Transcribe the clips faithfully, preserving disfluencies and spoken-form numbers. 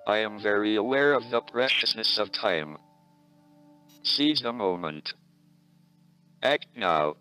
I am very aware of the preciousness of time. Seize the moment. Act now.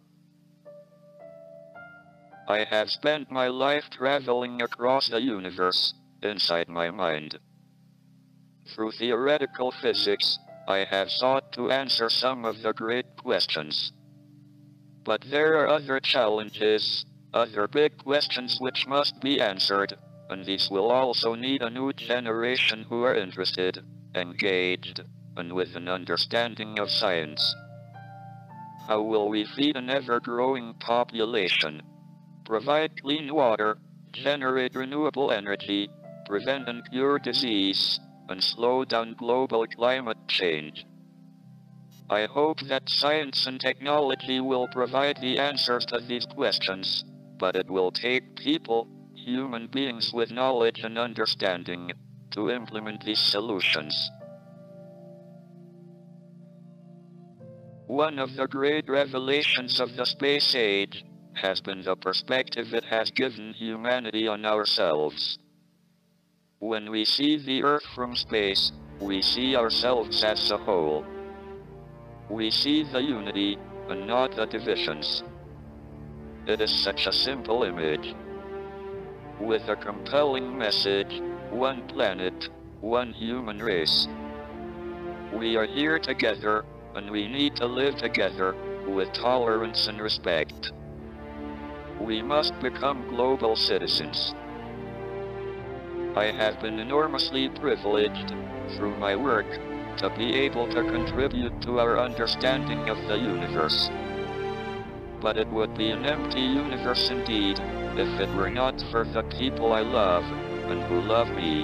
I have spent my life traveling across the universe, inside my mind. Through theoretical physics, I have sought to answer some of the great questions. But there are other challenges, other big questions which must be answered, and these will also need a new generation who are interested, engaged, and with an understanding of science. How will we feed an ever-growing population? Provide clean water, generate renewable energy, prevent and cure disease, and slow down global climate change. I hope that science and technology will provide the answers to these questions, but it will take people, human beings with knowledge and understanding, to implement these solutions. One of the great revelations of the space age has been the perspective it has given humanity on ourselves. When we see the Earth from space, we see ourselves as a whole. We see the unity, and not the divisions. It is such a simple image. With a compelling message, one planet, one human race. We are here together, and we need to live together, with tolerance and respect. We must become global citizens. I have been enormously privileged, through my work, to be able to contribute to our understanding of the universe. But it would be an empty universe indeed, if it were not for the people I love, and who love me.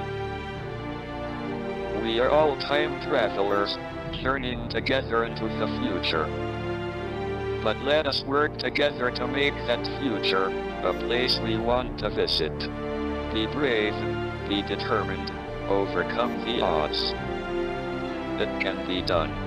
We are all time travelers, journeying together into the future. But let us work together to make that future a place we want to visit. Be brave, be determined, overcome the odds. It can be done.